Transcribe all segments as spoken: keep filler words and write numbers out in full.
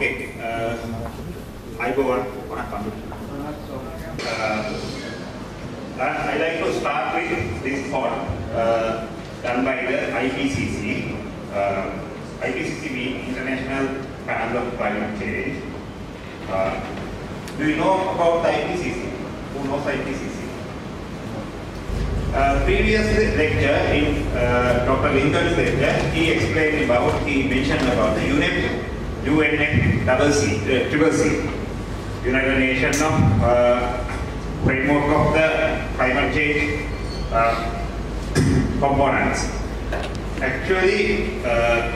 Okay. Uh, I go on. Uh, I like to start with this thought uh, done by the I P C C. Uh, I P C C means International Panel of Climate Change. Uh, do you know about the I P C C? Who knows I P C C? Uh, previous lecture in uh, Doctor Lincoln's lecture, he explained about, he mentioned about the U N E P, U N E P double C, uh, triple C, United Nations of uh, framework of the climate change uh, components. Actually, uh,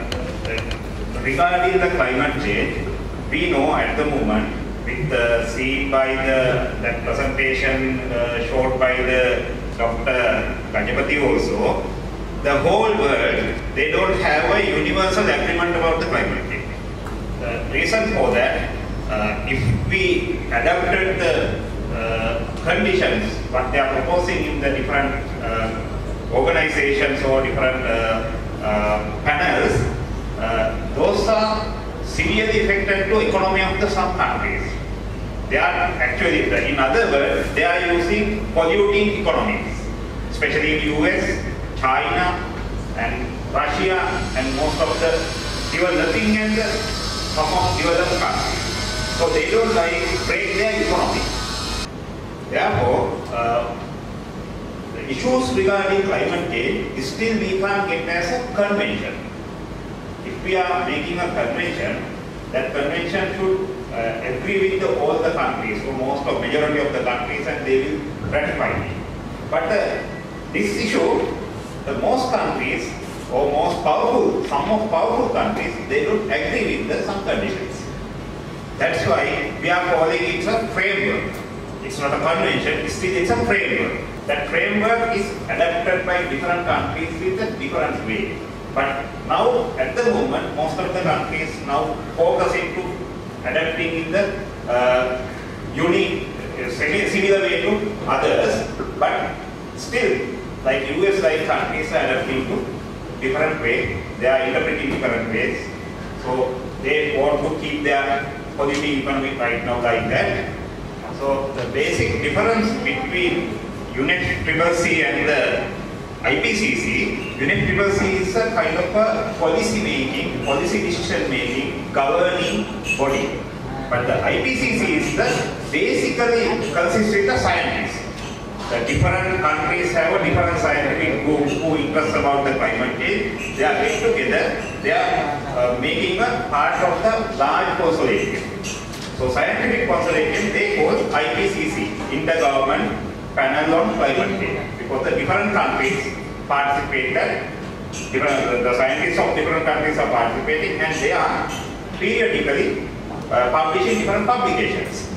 regarding the climate change, we know at the moment, with the seen by the that presentation uh, showed by the Doctor Gajapati also, the whole world, they don't have a universal agreement about the climate change. The reason for that, uh, if we adapted the uh, conditions, what they are proposing in the different uh, organizations or different uh, uh, panels, uh, those are severely affected to economy of the some countries. They are actually, in other words, they are using polluting economies, especially in U S, China, and Russia, and most of the developing and some of developed countries. So they don't like break their economy. Therefore, uh, the issues regarding climate change still we can't get as a convention. If we are making a convention, that convention should uh, agree with the, all the countries, or most of majority of the countries, and they will ratify it. But uh, this issue, the most countries or most powerful, some of powerful countries, they don't agree with the some conditions. That's why we are calling it a framework. It's not a convention, still it's a framework. That framework is adapted by different countries with a different way. But now, at the moment, most of the countries now focusing to adapting in the uh, unique, uh, similar way to others. But still, like U S like countries are adapting to different way. They are interpreting different ways. So they want to keep their polluting economy right now like that. So the basic difference between U N E P triple C and the I P C C, U N E P triple C is a kind of a policy making, policy decision making, governing body. But the I P C C is the basically consists with the scientists. The different countries have a different scientific group who interest about the climate change. They are getting together, they are uh, making a part of the large consortium. So scientific consortium they call I P C C, Intergovernment Panel on Climate Change, because the different countries participate, different, the scientists of different countries are participating, and they are periodically uh, publishing different publications.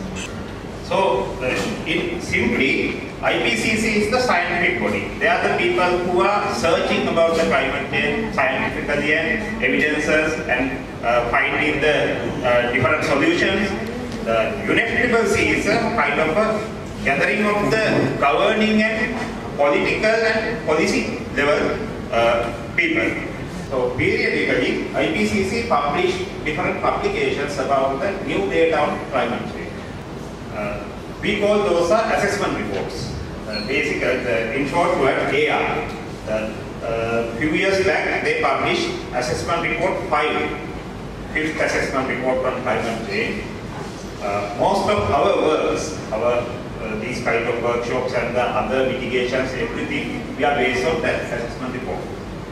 So uh, in simply, I P C C is the scientific body. They are the people who are searching about the climate change scientifically and evidences and uh, finding the uh, different solutions. The U N E P triple C is a kind of a gathering of the governing and political and policy level uh, people. So periodically, I P C C publish different publications about the new data on climate change. Uh, we call those are assessment reports. Uh, basically, uh, in short word, A R. A uh, few years back, they published assessment report five, fifth assessment report on climate change. Uh, most of our works, our uh, these kind of workshops and the other mitigations, everything, we are based on that assessment report.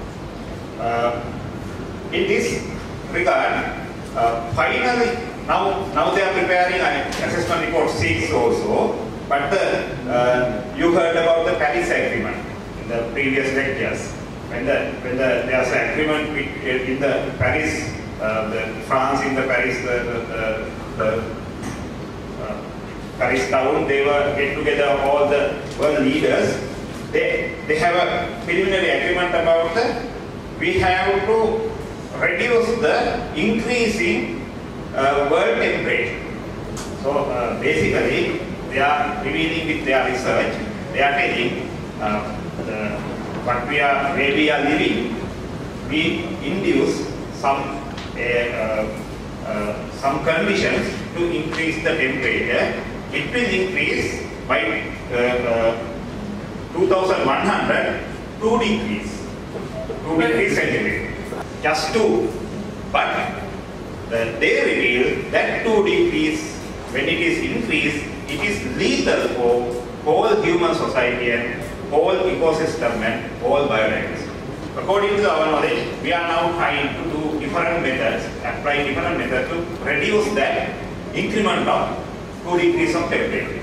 Uh, in this regard, uh, finally, now now they are preparing an assessment report six also. But the, uh, you heard about the Paris Agreement in the previous lectures. When the when the there's an agreement with, in the Paris, uh, the France in the Paris the the, the uh, Paris town, they were get together all the world leaders. They they have a preliminary agreement about the we have to reduce the increasing uh, world temperature. So uh, basically, they are revealing with their research. They are telling uh, the, what we are where we are living. We induce some uh, uh, uh, some conditions to increase the temperature. It will increase by uh, uh, two thousand one hundred, two degrees, two degrees centigrade, just two. But uh, they reveal that two degrees, when it is increased, it is lethal for whole human society and whole ecosystem and whole biodiversity. According to our knowledge, we are now trying to do different methods, apply different methods to reduce that increment of two degrees of temperature.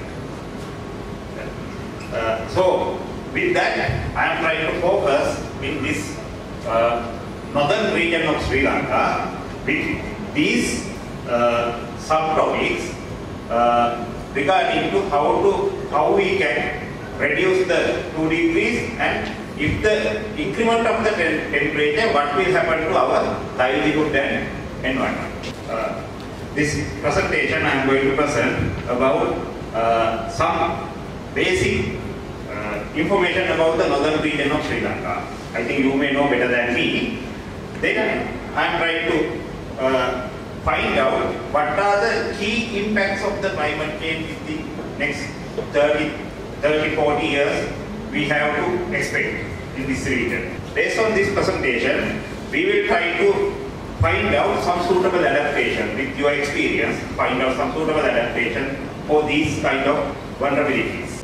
Uh, so, with that, I am trying to focus in this uh, northern region of Sri Lanka with these uh, subtopics uh, regarding to how to how we can reduce the two degrees, and if the increment of the te temperature, what will happen to our livelihood and environment. Uh, this presentation I am going to present about uh, some basic uh, information about the northern region of Sri Lanka. I think you may know better than me. Then I am trying to uh, find out what are the key impacts of the climate change in the next thirty, forty years we have to expect in this region. Based on this presentation, we will try to find out some suitable adaptation with your experience, find out some suitable adaptation for these kind of vulnerabilities.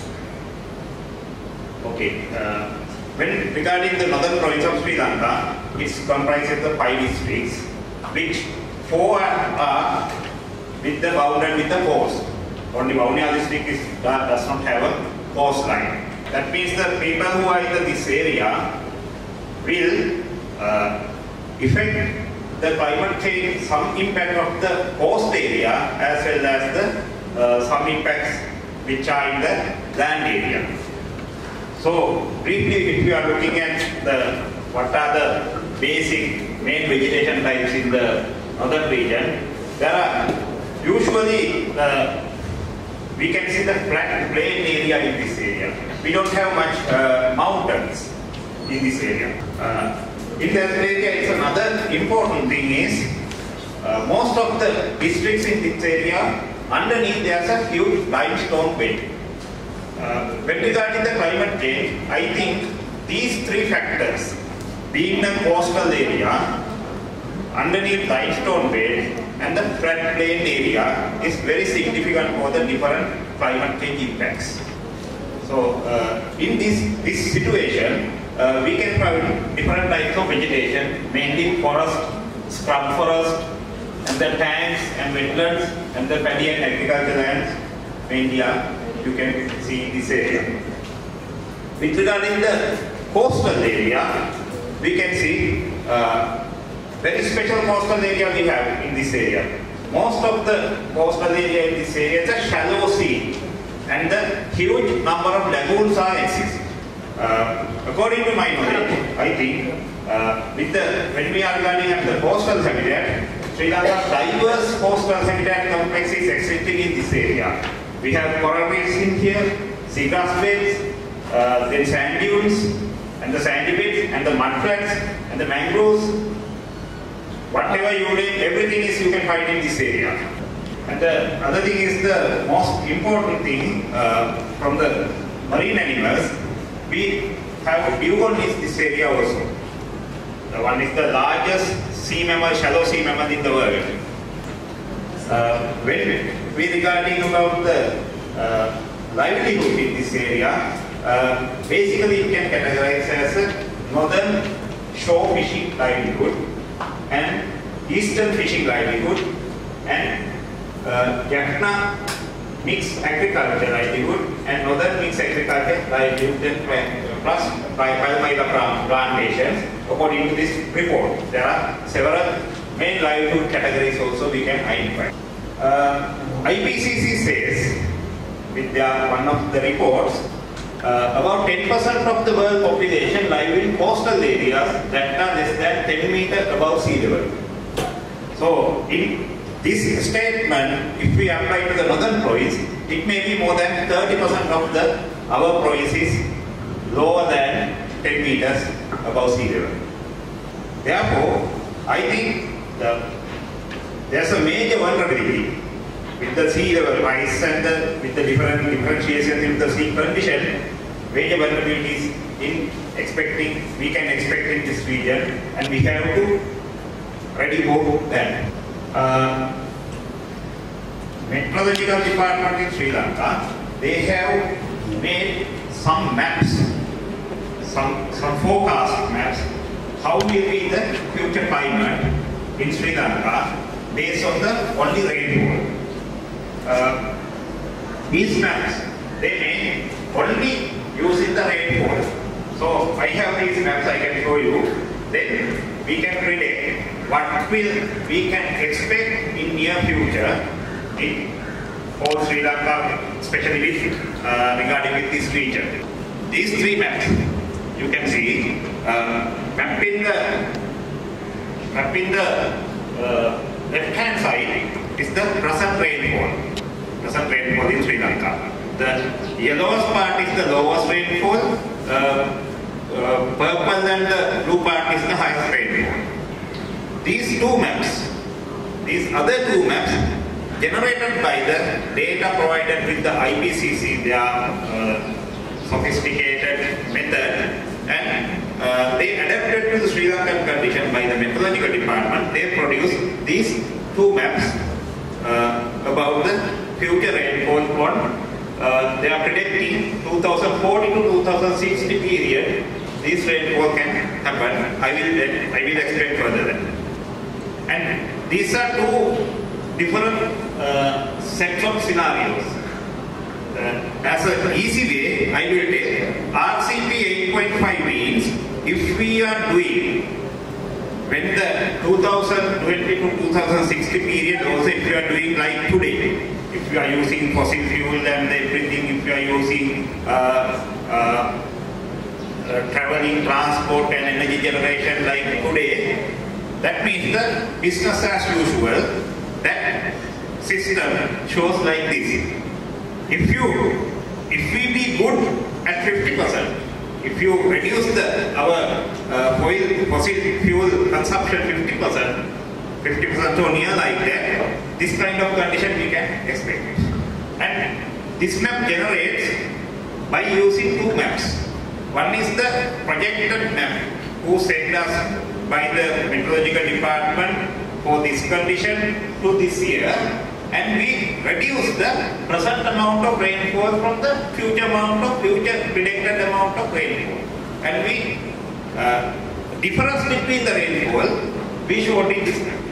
Okay. Uh, when regarding the northern province of Sri Lanka, it's comprised of the five districts, which four are with the bounded with the coast. Only Vavuniya district is, that does not have a coastline. That means the people who are in this area will uh, affect the climate change, some impact of the coast area as well as the uh, some impacts which are in the land area. So briefly, if you are looking at the what are the basic main vegetation types in the northern region, there are usually uh, we can see the flat plain area in this area. We don't have much uh, mountains in this area. Uh, in that area, it's another important thing is uh, most of the districts in this area, underneath there's a huge limestone bed. Uh, when regarding the climate change, I think these three factors, being the coastal area, underneath limestone bed, and the flat plain area is very significant for the different climate change impacts. So, uh, in this, this situation, uh, we can find different types of vegetation, mainly forest, scrub forest, and the tanks and wetlands, and the paddy and agricultural lands, mainly are, you can see in this area. With regarding the coastal area, we can see uh, very special coastal area we have in this area. Most of the coastal area in this area is a shallow sea, and the huge number of lagoons are exist. Uh, according to my knowledge, I think uh, with the when we are regarding at the coastal habitat, Sri Lanka's diverse coastal habitat complex is existing in this area. We have coral reefs in here, seagrass beds, uh, then sand dunes, and the sandy beds, and the mudflats, and the mangroves. Whatever you name, everything is you can find in this area. And the other thing is the most important thing uh, from the marine animals, we have dugong in this area also. The one is the largest sea mammal, shallow sea mammal in the world. Uh, when we regarding about the uh, livelihood in this area, uh, basically you can categorize as a northern shore fishing livelihood, and eastern fishing livelihood, and uh, Jaffna mixed agriculture livelihood, and northern mixed agriculture livelihood plus palmyra plantations. According to this report, there are several main livelihood categories also we can identify. Uh, I P C C says, with their, one of the reports, Uh, about ten percent of the world population live in coastal areas that are less than ten meters above sea level. So, in this statement, if we apply to the northern province, it may be more than thirty percent of the our province is lower than ten meters above sea level. Therefore, I think the there's a major vulnerability with the sea level rise and the, with the different differentiations in the sea condition. Major vulnerabilities in expecting, we can expect in this region, and we have to ready for that. Uh, Meteorological Department in Sri Lanka, they have made some maps, some, some forecast maps, how will be the future climate in Sri Lanka based on the only rainfall. Uh, these maps, they made only using the rainfall. So I have these maps, I can show you. Then we can predict what will we can expect in near future in all Sri Lanka, especially with, uh, regarding with this region. These three maps, you can see, uh, map in the, map in the uh, left-hand side is the present rainfall. Present rainfall in Sri Lanka. The yellowest part is the lowest rainfall, uh, uh, purple and the blue part is the highest rainfall. These two maps, these other two maps, generated by the data provided with the I P C C, they are uh, sophisticated method, and uh, they adapted to the Sri Lankan condition by the Meteorological Department. They produced these two maps uh, about the future rainfall on, uh, they are predicting two thousand forty to two thousand sixty period, this rainfall can happen. I will, I will explain further that. And these are two different uh, sets of scenarios. Uh, as an easy way, I will take R C P eight point five means if we are doing when the two thousand twenty to two thousand sixty period, also if you are doing like today, if you are using fossil fuel and everything, if you are using uh, uh, uh, traveling, transport and energy generation like today, that means the business as usual. That system shows like this. If you, if we be good at fifty percent, if you reduce the our uh, fossil fuel consumption fifty percent, fifty percent or near like that, this kind of condition we can expect. And this map generates by using two maps. One is the projected map, who sent us by the Meteorological Department for this condition to this year, and we reduce the present amount of rainfall from the future amount of future predicted amount of rainfall. And we, uh, difference between the rainfall, we showed in this map.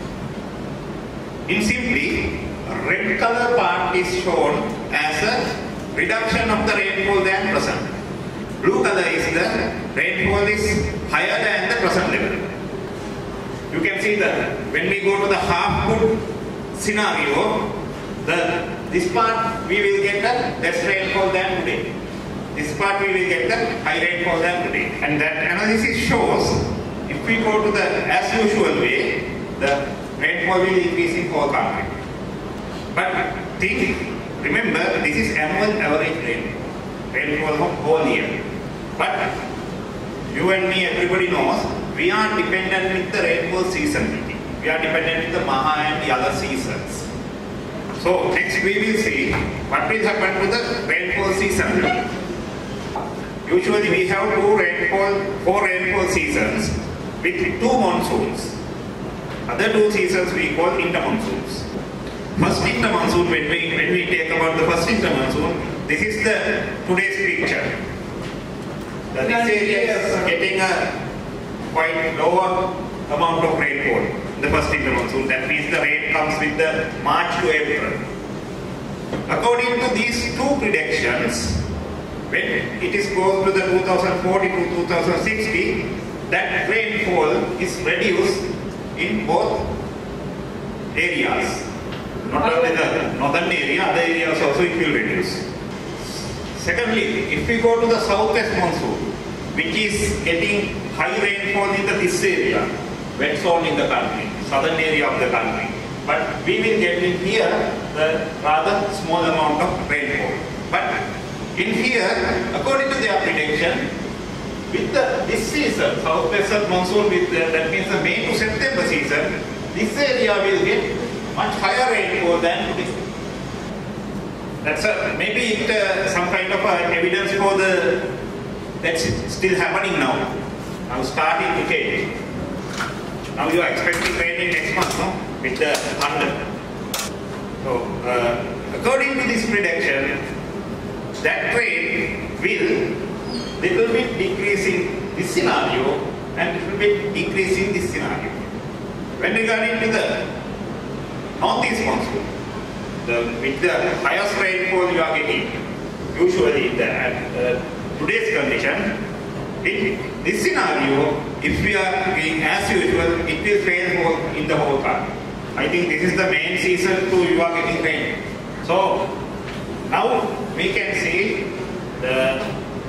In simply, red color part is shown as a reduction of the rainfall than present. Blue color is the rainfall is higher than the present level. You can see that when we go to the half good scenario, the this part we will get the less rainfall than today. This part we will get the high rainfall than today. And that analysis shows if we go to the as usual way, the rainfall will increase in whole country. But think, remember, this is annual average rainfall, rainfall of whole year. But you and me, everybody knows, we are dependent with the rainfall seasonality. We are dependent with the Maha and the other seasons. So next we will see what will happen to the rainfall seasonality. Usually we have two rainfall, four rainfall seasons with two monsoons. Other two seasons we call intermonsoons. First intermonsoon, when we when we take about the first intermonsoon, this is the today's picture. The this area is getting a quite lower amount of rainfall. The first intermonsoon, that means the rain comes with the March to April. According to these two predictions, when it is goes to the two thousand forty to two thousand sixty, that rainfall is reduced in both areas. Not only the northern area, other areas also it will reduce. Secondly, if we go to the southwest monsoon, which is getting high rainfall in the, this area, wet zone in the country, southern area of the country. But we will get in here the rather small amount of rainfall. But in here, according to their prediction, with the, this season, southwestern monsoon, with the, that means the May to September season, this area will get much higher rainfall than today. That's a, maybe it, uh, some kind of uh, evidence for the that's still happening now. Now starting to change. Now you are expecting rain in next month, no? With the thunder. So uh, according to this prediction, that rain will little bit decrease in this scenario and little bit decrease in this scenario. When regarding to the northeast monsoon, the, with the highest rainfall you are getting, usually in the, uh, today's condition, in this scenario, if we are doing as usual, it will rain in the whole country. I think this is the main season to you are getting rain. So now we can see the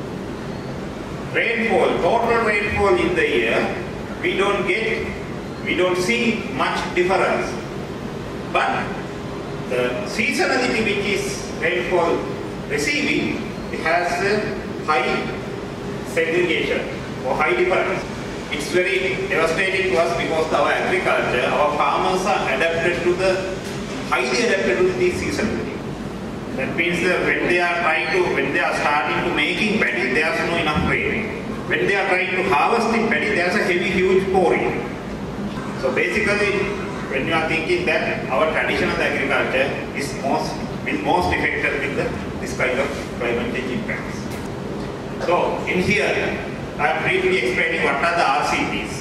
rainfall, total rainfall in the year, we don't get, we don't see much difference. But the seasonality which is rainfall receiving, it has a high segregation or high difference. It's very devastating to us because our agriculture, our farmers are adapted to the, highly adapted to the seasonality. That means that when they are trying to, when they are starting to making paddy, there's no enough rain. When they are trying to harvesting paddy, there's a heavy, huge pouring. So basically, when you are thinking that our traditional agriculture is most, will most affected with the, this kind of climate change impacts. So in here, I am briefly explaining what are the R C Ps.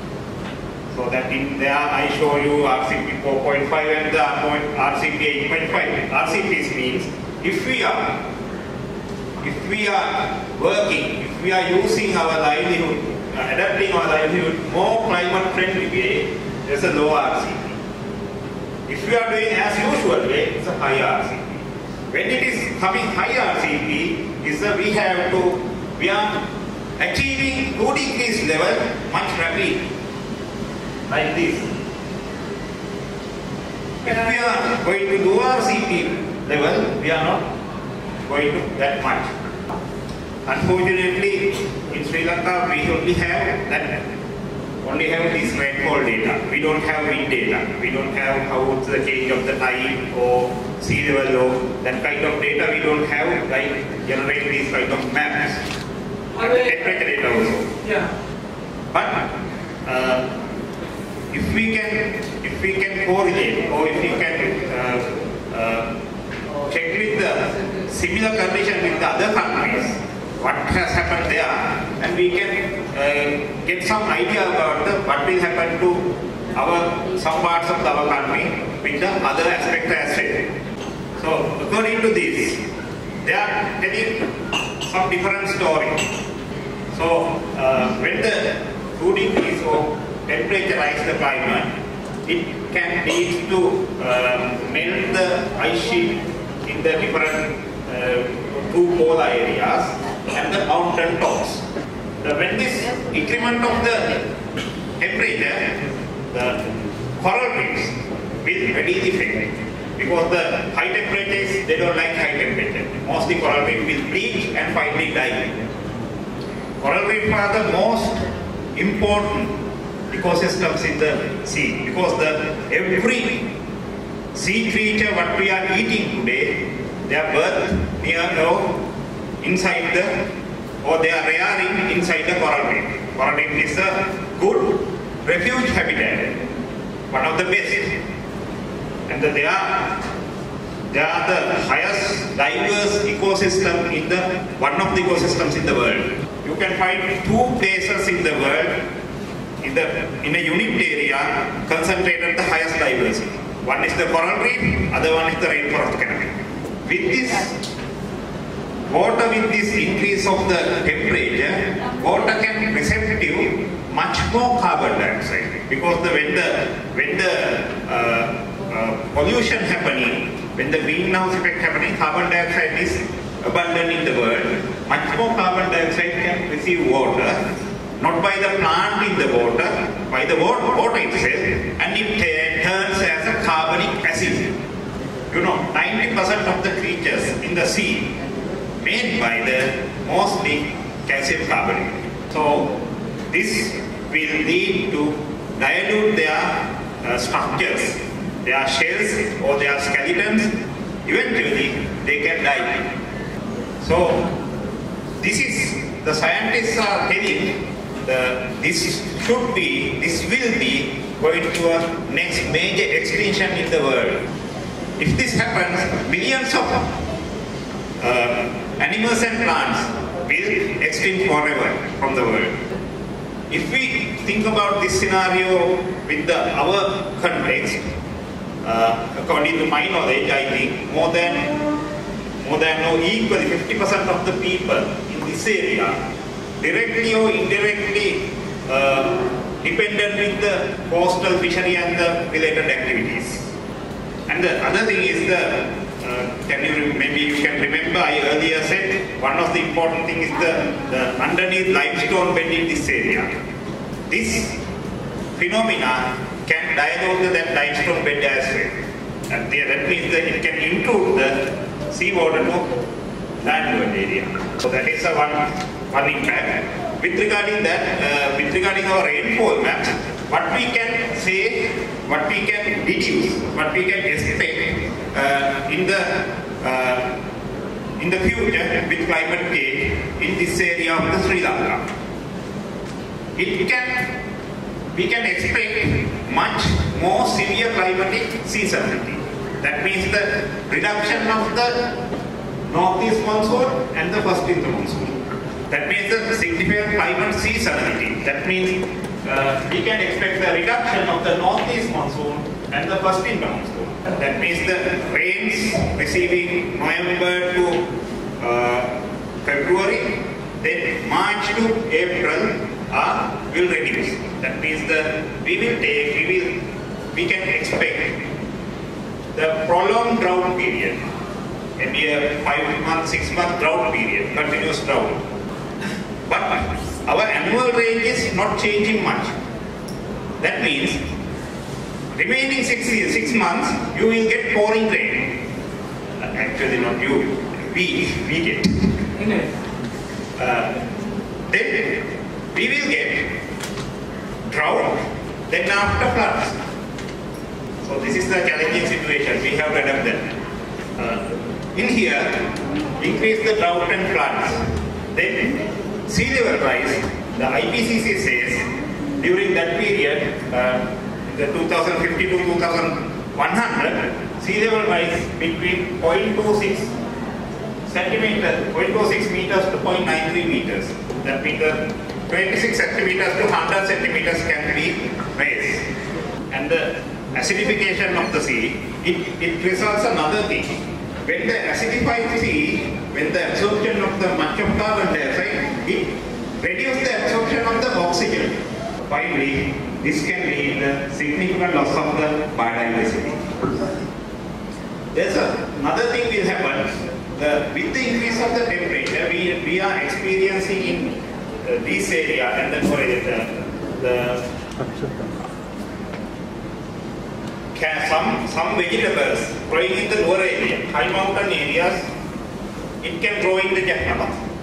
So that in there I show you R C P four point five and the R C P eight point five. R C Ps means if we are if we are working, if we are using our livelihood, uh, adapting our livelihood more climate friendly way, there's a low R C P. If we are doing as usual way, it's a high R C P. When it is coming high R C P, is that we have to we are achieving two degrees level much rapidly. Like this. If we are going to do R C P level, we are not going to that much. Unfortunately, in Sri Lanka, we only have that, only have this rainfall data. We don't have wind data. We don't have how the change of the tide or sea level or that kind of data. We don't have like generate these kind of maps. And the temperature data also. Yeah. But uh, if we can, if we can correlate or if we can uh, uh, check with the similar condition with the other countries, what has happened there, and we can uh, get some idea about the, what will happen to our some parts of our country with the other aspect as well. So according to this, they are telling some different story. So uh, when the two degrees or temperature the climate, it can lead to uh, melt the ice sheet in the different uh, two polar areas and the mountain tops. The, when this increment of the temperature, the coral reefs will readily fail because the high temperatures, they don't like high temperature. Mostly coral reef will bleach and finally die. Coral reef are the most important ecosystems in the sea because the every sea creature what we are eating today, they are birthed near or inside the, or they are rearing inside the coral reef. Coral reef is a good refuge habitat, one of the best, and they are they are the highest diverse ecosystem in the one of the ecosystems in the world. You can find two places in the world in the in a unit area concentrated the highest diversity. One is the coral reef, other one is the rainforest canopy. With this water, with this increase of the temperature, water can receptive much more carbon dioxide because the when the when the uh, uh, pollution happening, when the greenhouse effect happening, carbon dioxide is abundant in the world. Much more carbon dioxide can receive water, not by the plant in the water, by the water itself, and it turns as a carbonic acid. You know, ninety percent of the creatures in the sea made by the mostly calcium carbonate. So this will lead to dilute their uh, structures. their shells or their skeletons, eventually they can die. So this is, the scientists are telling the, this should be, this will be going to a next major extinction in the world. If this happens, millions of uh, animals and plants will extinct forever from the world. If we think about this scenario with the, our context, uh, according to my knowledge, I think more than more than or equally fifty percent of the people in this area, directly or indirectly, uh, dependent with the coastal fishery and the related activities. And the other thing is the, uh, can you maybe you can remember I earlier said one of the important thing is the, the underneath limestone bed in this area. This phenomena can dilute that limestone bed as well. And that means that it can intrude the seawater to landward area. So that is a one, one impact. With regarding that, uh, with regarding our rainfall maps, what we can say, what we can deduce, what we can expect uh, in the uh, in the future with climate change in this area of the Sri Lanka. It can, we can expect much more severe climatic seasonality. That means the reduction of the northeast monsoon and the first winter monsoon. That means the significant climate seasonality. That means uh, we can expect the reduction of the northeast monsoon and the first winter monsoon. That means the rains receiving November to uh, February, then March to April uh, will reduce. That means the we will take, we will, we can expect the prolonged drought period, maybe a five month, six month drought period, continuous drought. But our annual range is not changing much. That means remaining six years, six months, you will get pouring rain. Actually, not you, we, we get. Uh, then we will get drought, then after floods. So this is the challenging situation. We have to adapt that. Uh, in here, increase the drought and floods. Then sea level rise. The I P C C says during that period, uh, the two thousand fifty to two thousand one hundred, sea level rise between zero point two six centimeters, zero point two six meters to zero point nine three meters. That means the twenty-six centimeters to one hundred centimeters can be raised. And the acidification of the sea, it, it results another thing. When the acidified sea, when the absorption of the much of carbon dioxide, it reduces the absorption of the oxygen. Finally, this can lead to significant loss of the biodiversity. There's a, another thing will happen. The, with the increase of the temperature, we, we are experiencing in uh, this area and the, the, the Can some, some vegetables growing in the lower area, high mountain areas, it can grow in the Jaffna.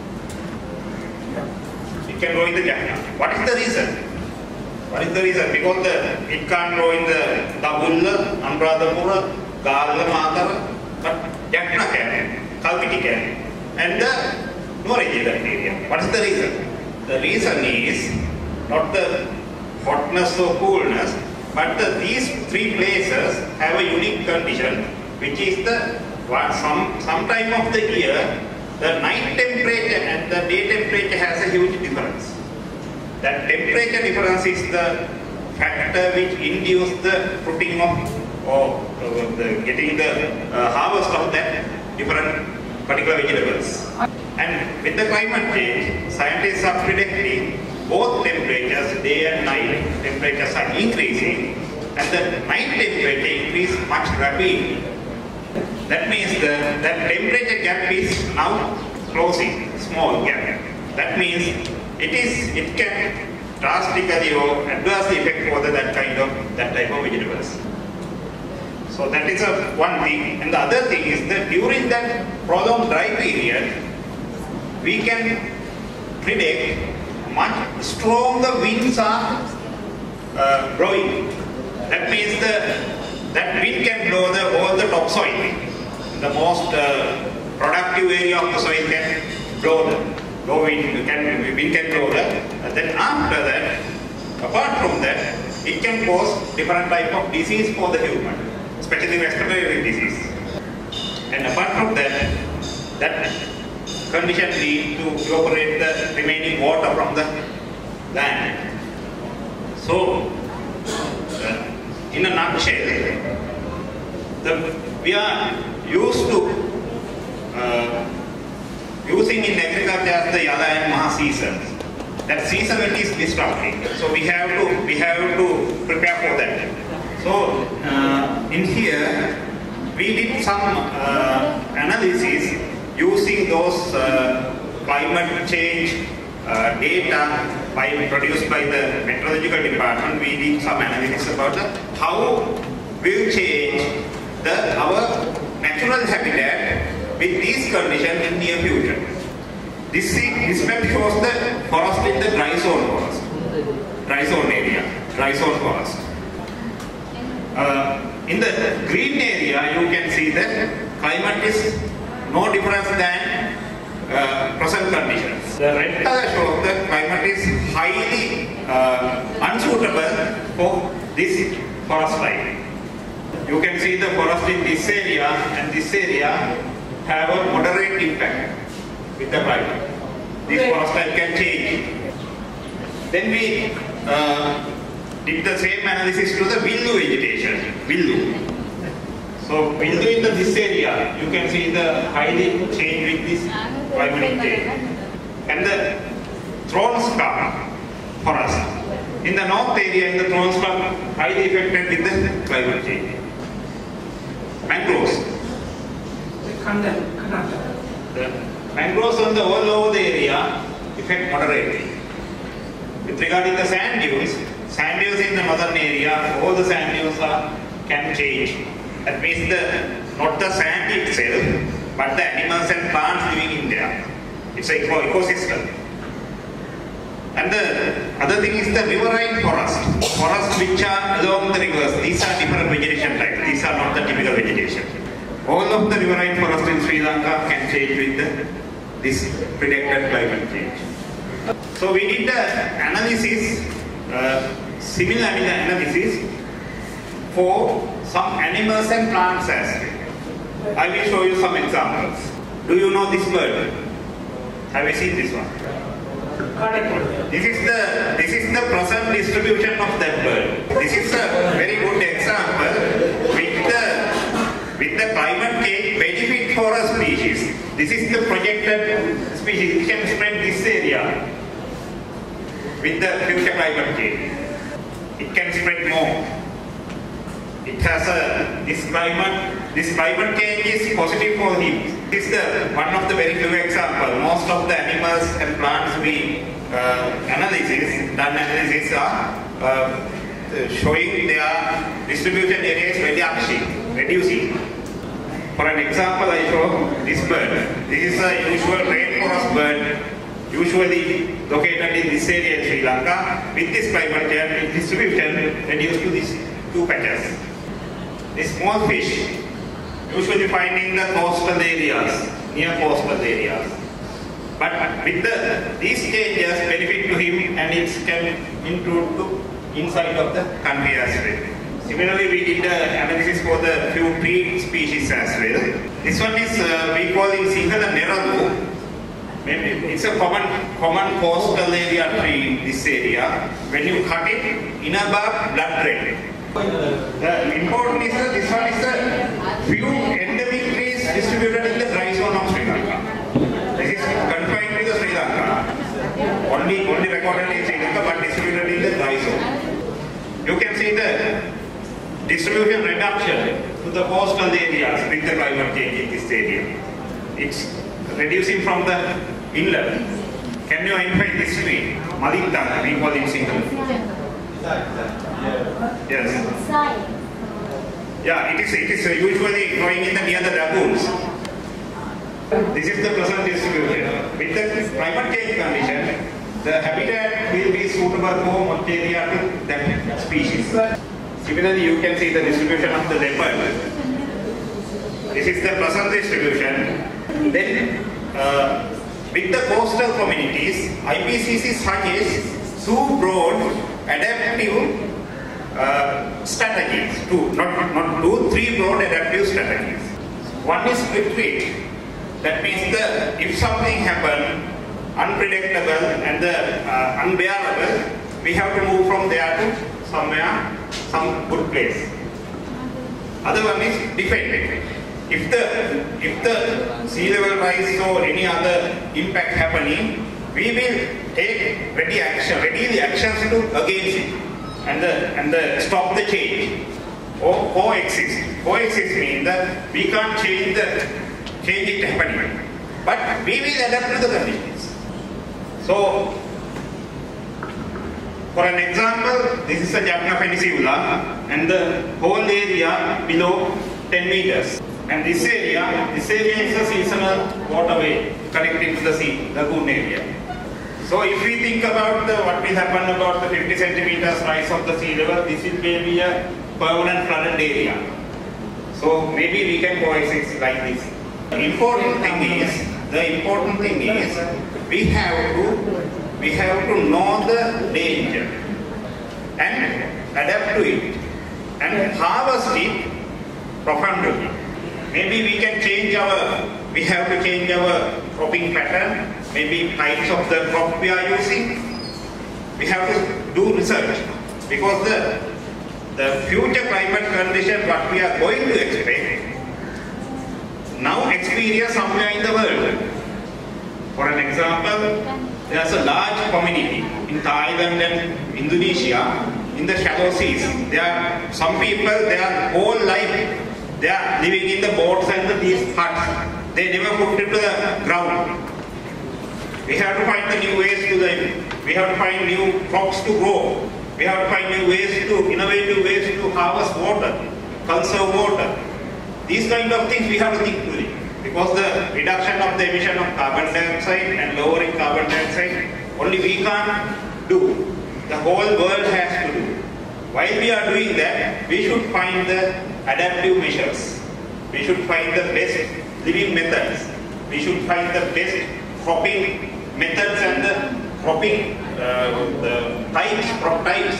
It can grow in the Jaffna. What is the reason? What is the reason? Because the, it can't grow in the Dabulla, Anuradhapura, Gala, Madara, but Jaffna can, Kalpiti can, and the lower area. What is the reason? The reason is not the hotness or coolness, but the, these three places have a unique condition, which is the some some time of the year, the night temperature and the day temperature has a huge difference. That temperature difference is the factor which induces the fruiting of or uh, the, getting the uh, harvest of that different particular vegetables. And with the climate change, scientists are predicting both temperatures, day and night temperatures are increasing, and the night temperature increase much rapidly. That means the that temperature gap is now closing, small gap. That means it is it can drastically or adversely affect further that kind of that type of vegetables. So that is a one thing, and the other thing is that during that prolonged dry period, we can predict much stronger winds are uh, blowing. That means the that wind can blow the, all the topsoil. The most uh, productive area of the soil can blow the blow wind, can, wind can blow the. And then after that, apart from that, it can cause different type of disease for the human, especially respiratory disease. And apart from that, that condition lead to evaporate the remaining water from the land. So, uh, in a nutshell, the, we are used to uh, using in agriculture as the Yala and Maha seasons. That season it is disrupting. So we have to we have to prepare for that. So uh, in here we did some uh, analysis using those uh, climate change uh, data by, produced by the meteorological department. We did some analysis about the, how will change the our natural habitat with these conditions in near future. This, this map shows the forest in the dry zone forest, dry zone area, dry zone forest. Uh, in the green area, you can see that climate is no different than uh, present conditions. The red color shows the climate is highly uh, unsuitable for this forest type. You can see the forest in this area and this area have a moderate impact with the climate. This forest type can change. Then we uh, did the same analysis to the willow vegetation. Willow. So willow in the, this area, you can see the highly change with this climate change. And the thorn scrub forest. In the north area, in the thorn scrub, highly affected with the climate change. Mangroves. The mangroves on the all over the area affect moderately. With regarding the sand dunes, sand dunes in the northern area, all the sand dunes are, can change. That means the not the sand itself, but the animals and plants living in there. It's an eco ecosystem. And the other thing is the riverine forest. Forests which are along the rivers. These are different vegetation types. These are not the typical vegetation. All of the riverine forests in Sri Lanka can change with the, this predicted climate change. So we did the analysis, uh, similar analysis for some animals and plants as well. I will show you some examples. Do you know this bird? Have you seen this one? This is the this is the present distribution of that bird. This is a very good example with the with the climate change benefit for a species. This is the projected species. It can spread this area with the future climate change. It can spread more. It has a this climate this climate change is positive for him. This is the one of the very few examples. Most of the animals and plants we uh, analysis done analysis are uh, showing their distribution areas reducing reducing. For an example, I show this bird. This is a usual rainforest bird, usually located in this area in Sri Lanka. With this climate change distribution reduced to these two patches. This small fish, usually found in the coastal areas, near coastal areas. But with the, these changes benefit to him and it can intrude to inside of the country as well. Similarly, we did the analysis for the few tree species as well. This one is, uh, we call it Sinhala Neralu. It's a common, common coastal area tree in this area. When you cut it, inner bark blood red. The important is that this one is the few endemic trees distributed in the dry zone of Sri Lanka. This is confined to the Sri Lanka. Only, only recorded in Sri Lanka but distributed in the dry zone. You can see the distribution reduction to the coastal areas with the climate change in this area. It's reducing from the inland. Can you identify this tree? Malinta, we call it single. Yes. Yeah, it is, it is usually growing in the near the lagoons. This is the present distribution. With the climate change condition, the habitat will be suitable for Monteria to that species. Similarly, you can see the distribution of the leopard. This is the Pleasant distribution. Then, uh, with the coastal communities, I P C C suggests two broad adaptive uh, strategies. Two, not, not two, three broad adaptive strategies. One is retreat. That means the if something happens, unpredictable and the uh, unbearable, we have to move from there to somewhere, some good place. Other one is defend. If the if the sea level rise or any other impact happening, we will take ready action, ready the actions to against it, and the and the stop the change or coexist. Coexist means that we can't change the change it happening, but we will adapt to the conditions. So, for an example, this is the Jaffna Peninsula and the whole area below ten meters. And this area, this area is a seasonal waterway connecting to the sea, lagoon area. So if we think about the, what will happen about the fifty centimeters rise of the sea level, this will be a permanent flooded area. So maybe we can coexist like this. The important thing is, the important thing is, we have to, we have to know the danger and adapt to it and harvest it profoundly. Maybe we can change our, we have to change our cropping pattern, maybe types of the crop we are using. We have to do research because the, the future climate condition what we are going to expect, now experience somewhere in the world. For an example, there is a large community in Thailand and Indonesia in the shallow seas. There are some people, their whole life, they are living in the boats and the, these huts. They never put it to the ground. We have to find the new ways to the, we have to find new crops to grow. We have to find new ways to, innovative ways to harvest water, conserve water. These kind of things we have to think to it. Because the reduction of the emission of carbon dioxide and lowering carbon dioxide, only we can't do. The whole world has to do. While we are doing that, we should find the adaptive measures. We should find the best living methods. We should find the best cropping methods and the cropping uh, the types, crop types.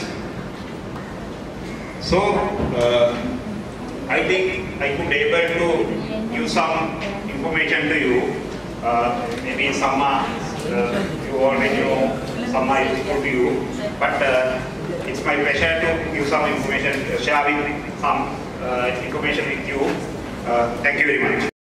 So, uh, I think I could be able to give some information to you. Uh, maybe some are, uh, you already know, some are useful to you. But uh, it's my pleasure to give some information, sharing some uh, information with you. Uh, thank you very much.